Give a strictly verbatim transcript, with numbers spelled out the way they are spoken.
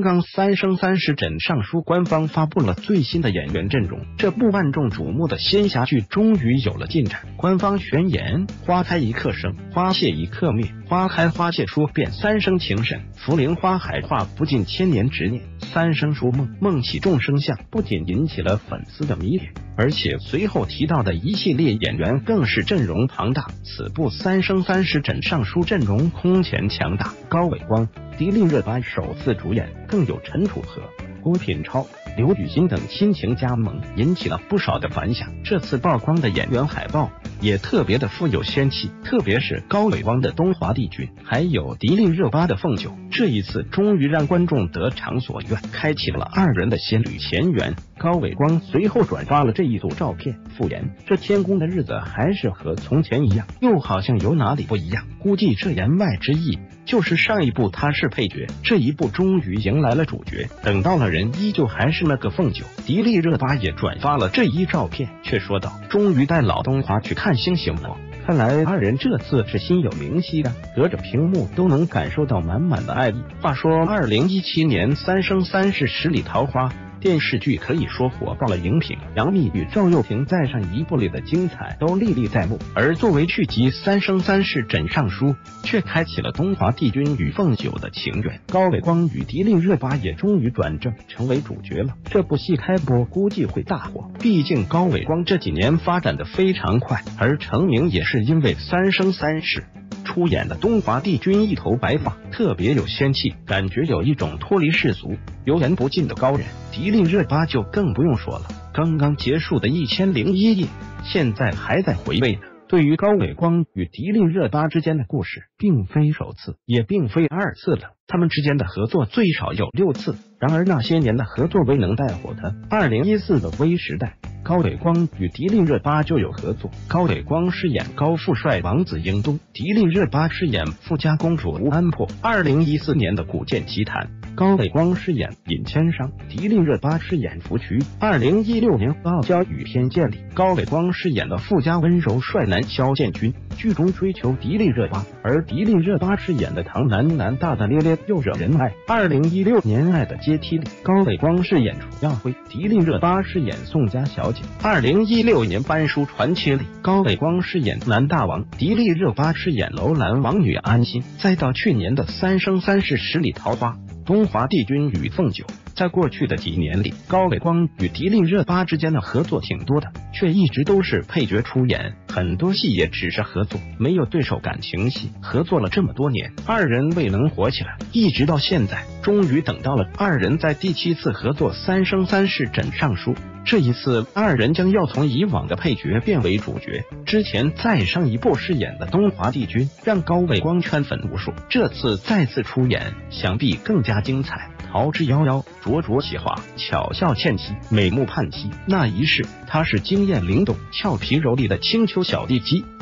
刚《三生三世枕上书》官方发布了最新的演员阵容，这部万众瞩目的仙侠剧终于有了进展。官方宣言：花开一刻生，花谢一刻灭，花开花谢说遍三生情深，茯苓花海话不尽千年执念。三生书梦，梦起众生相，不仅引起了粉丝的迷恋，而且随后提到的一系列演员更是阵容庞大。此部《三生三世枕上书》阵容空前强大，高伟光、迪丽热巴首次主演，更有陈楚河、郭品超、刘雨昕等亲情加盟，引起了不少的反响。这次曝光的演员海报也特别的富有仙气，特别是高伟光的东华帝君，还有迪丽热巴的凤九，这一次终于让观众得偿所愿，开启了二人的仙侣前缘。高伟光随后转发了这一组照片，复言这天宫的日子还是和从前一样，又好像有哪里不一样，估计这言外之意就是上一部他是配角，这一部终于迎来了主角，等到了人依旧还是那个凤九。迪丽热巴也转发了这一照片，却说道：终于带老东华去看星星了，看来二人这次是心有灵犀的，隔着屏幕都能感受到满满的爱意。话说二零一七年《三生三世十里桃花》电视剧可以说火爆了荧屏，杨幂与赵又廷在上一部里的精彩都历历在目，而作为续集《三生三世枕上书》却开启了东华帝君与凤九的情缘，高伟光与迪丽热巴也终于转正成为主角了。这部戏开播估计会大火，毕竟高伟光这几年发展的非常快，而成名也是因为《三生三世》出演的东华帝君一头白发，特别有仙气，感觉有一种脱离世俗、油盐不进的高人。迪丽热巴就更不用说了，刚刚结束的一千零一夜，现在还在回味呢。对于高伟光与迪丽热巴之间的故事，并非首次，也并非二次了，他们之间的合作最少有六次。然而那些年的合作未能带火的二零一四的微时代，高伟光与迪丽热巴就有合作。高伟光饰演高富帅王子英东，迪丽热巴饰演富家公主吴安珀。二零一四年的古剑奇谭，高伟光饰演尹千商，迪丽热巴饰演福渠。二零一六年傲娇与偏见里，高伟光饰演的富家温柔帅男萧剑军，剧中追求迪丽热巴，而迪丽热巴饰演的唐男男大大咧咧又惹人爱。二零一六年爱的阶梯里，高伟光饰演楚耀辉，迪丽热巴饰演宋家小姐。二零一六年班书传奇里，高伟光饰演南大王，迪丽热巴饰演楼兰王女安心。再到去年的《三生三世十里桃花》，东华帝君与凤九。在过去的几年里，高伟光与迪丽热巴之间的合作挺多的，却一直都是配角出演，很多戏也只是合作，没有对手感情戏。合作了这么多年，二人未能火起来，一直到现在，终于等到了二人在第七次合作《三生三世枕上书》。这一次，二人将要从以往的配角变为主角。之前再上一部饰演的东华帝君，让高伟光圈粉无数。这次再次出演，想必更加精彩。桃之夭夭，灼灼其华，巧笑倩兮，美目盼兮。那一世，他是惊艳灵动、俏皮柔丽的青丘小帝姬。